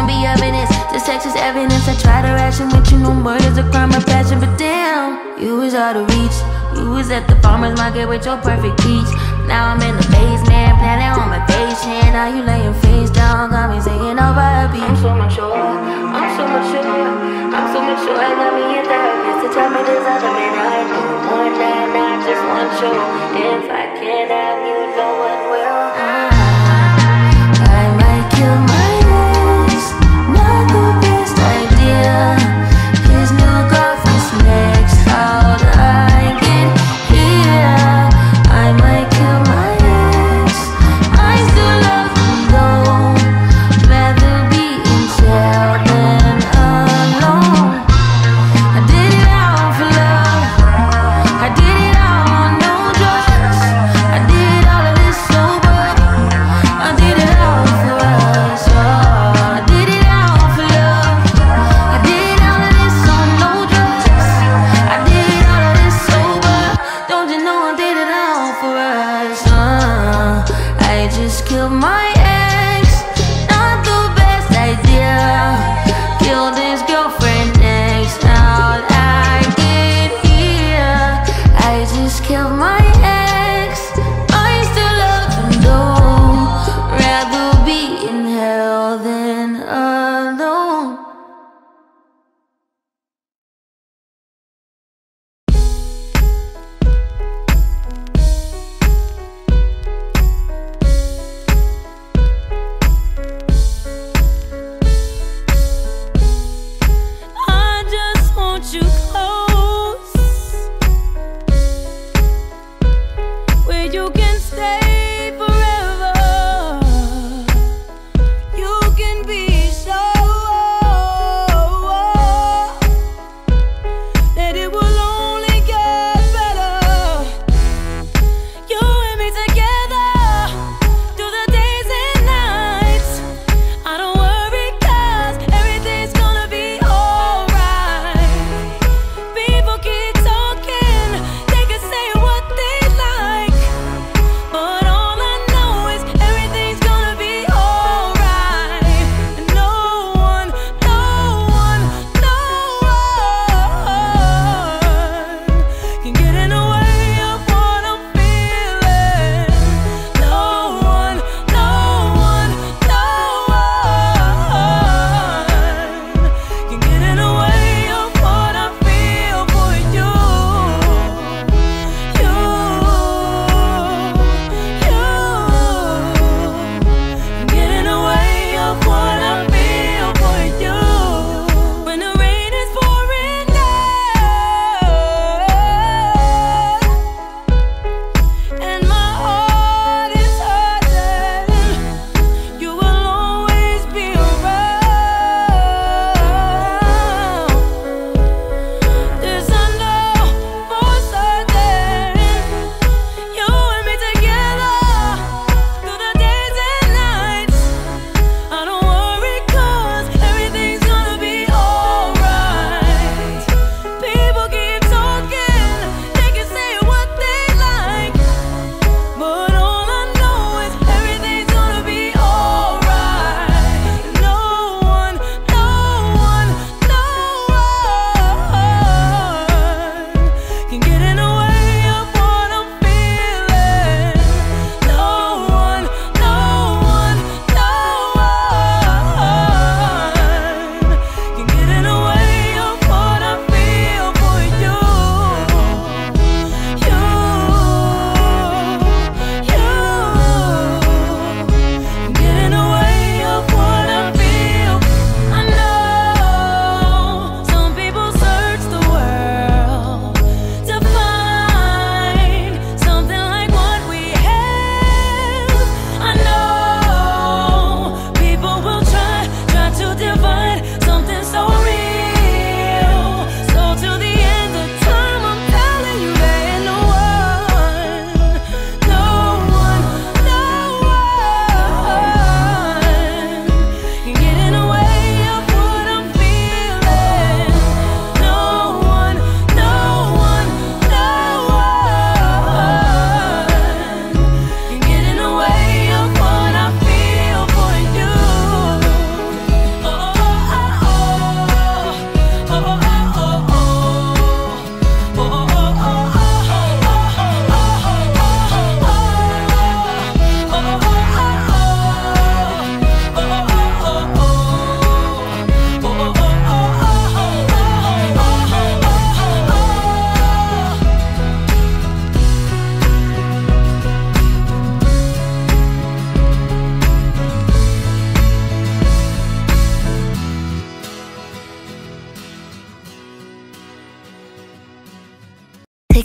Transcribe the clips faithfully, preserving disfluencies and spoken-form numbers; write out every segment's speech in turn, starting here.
gon' be evidence. This text is evidence. I try to ration with you, no murder's a crime of passion. But damn, you was out of reach. You was at the farmer's market with your perfect peach. Now I'm in the basement, planning on my patient. Now you laying face down, got me singing over a beat. I'm so mature, I'm so mature, I'm so mature. I got me a therapist to tell me there's other men I know. One night, not just one show. If I can't have you, no one will. I might kill my ex, not the best idea. His new girlfriend's next, how'd I get here? I might kill my ex, I still love him though. Rather be in jail than alone. I did it all for love, I did it all on no drugs. I did all of this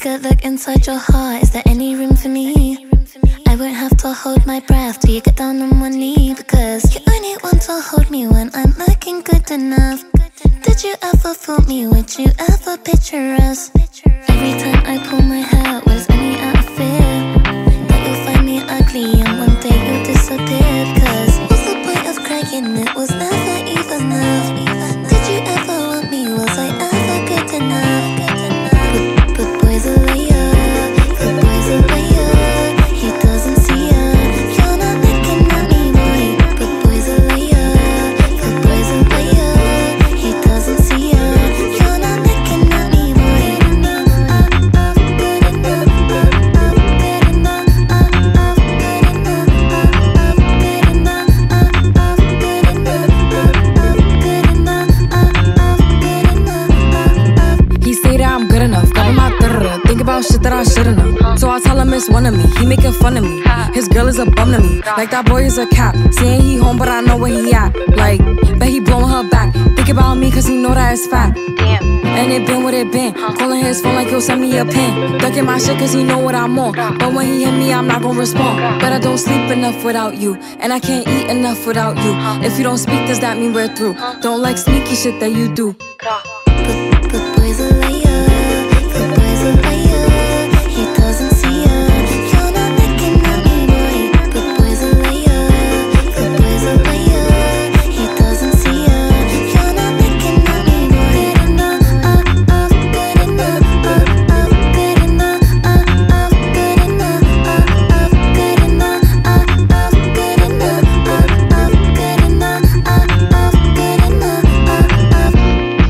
a look inside your heart. Is there any room for me? I won't have to hold my breath till you get down on one knee, because you only want to hold me when I'm looking good enough. Did you ever fool me? Would you ever picture us? Every time I pull my hair, was only out of fear that you'll find me ugly and one day you'll disappear. Cause what's the point of crying? It was never even enough. Did you ever want me? Was I ever good enough? But, but boys are liar, but boys are liar. He doesn't see ya. You're not looking at me, boy. But boys are liar, but boys are liar. He doesn't see ya. You're not looking at me, boy. Good enough, good enough, good enough, good enough, good enough, good enough, good enough. He say that I'm good enough, got him out there. Think about shit that I shouldn't know. So I tell him it's one of me. He making fun of me. His girl is a bum to me. Like that boy is a cap. Saying he home, but I know where he at. Like, bet he blowing her back. Think about me, cause he know that it's fat. Damn. And it been what it been. Calling his phone like he'll send me a pin. Ducking my shit cause he know what I'm on. But when he hit me, I'm not gonna respond. But I don't sleep enough without you. And I can't eat enough without you. If you don't speak, does that mean we're through? Don't like sneaky shit that you do. But, but boys are liar, but boys are liar. He doesn't see ya. You're not looking at me, boy. But boys are liar, but boys are liar. He doesn't see ya. You're not looking at me, boy. Good enough, uh, uh, good enough, uh, uh, good enough, uh, uh, good enough, uh, uh, good enough, uh, uh, good enough, uh, uh, good enough, uh, uh, good enough, uh, uh.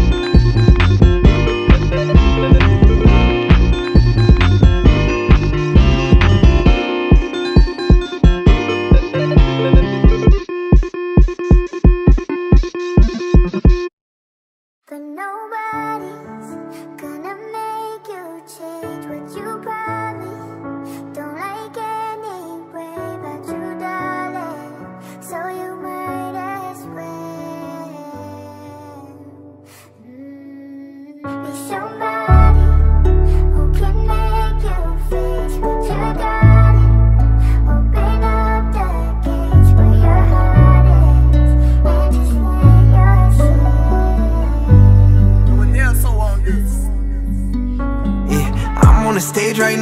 But nobody's gonna make you change what you promised. Don't like anyway about you, darling. So you might as well mm, be somebody who can make you face what you got. Open up the gates where your heart is, and just let Yeah, I'm on the stage right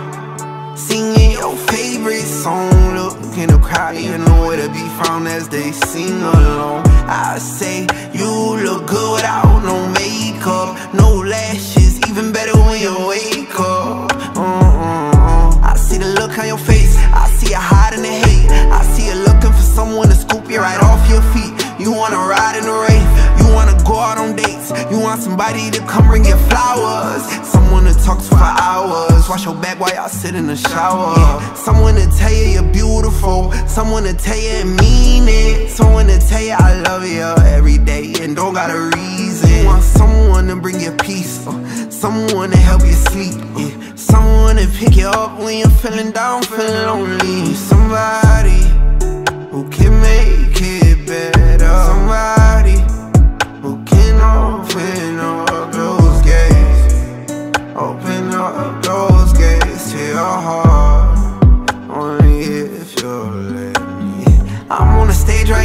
now, singing your favorite song. Look in the crowd, you know where to be found as they sing along. I say you look good without no makeup, no lashes, even better when you wake up. uh-uh-uh. I see the look on your face, I see you hiding the hate. I see you looking for someone to scoop you right off your feet. You wanna ride in the rain, you wanna go out on dates, you want somebody to come bring you flowers, someone to talk to for hours, wash your back while y'all sit in the shower. Yeah. Someone to tell you you're beautiful, someone to tell you and mean it, someone to tell you I love you every day and don't got a reason. You want someone to bring you peace, uh, someone to help you sleep, uh, someone to pick you up when you're feeling down, feeling lonely. Somebody who can make it better, somebody who can open up those gates, open up those gates to your heart, only if you'll let me. I'm on the stage right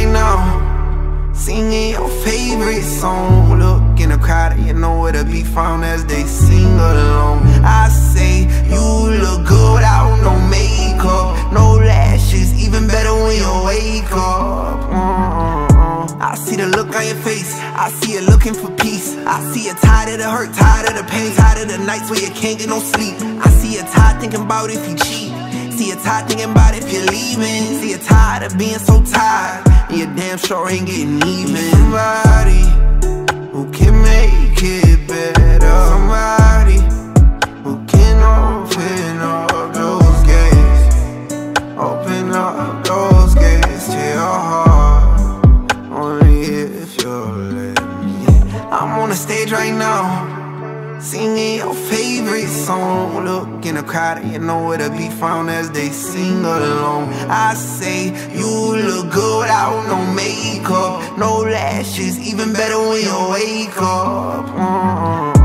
now, singing your favorite song. Look in the crowd, you know where to be found as they sing along. I say you look good without no makeup, no lashes, even better when you wake up. uh-uh-uh. I see the look on your face, I see you looking for peace. I see you tired of the hurt, tired of the pain, tired of the nights where you can't get no sleep. I see you tired thinking about if you cheat, see you tired thinking about if you're leaving. See you tired of being so tired, and you damn sure ain't getting even. Somebody who can make it better, somebody who can open up those gates, open up those gates to your heart, only if you'll let me. I'm on the stage right now, singing your favorite song. Look in the crowd, you know where to be found as they sing along. I say you look good without no makeup, no lashes, even better when you wake up. uh-uh.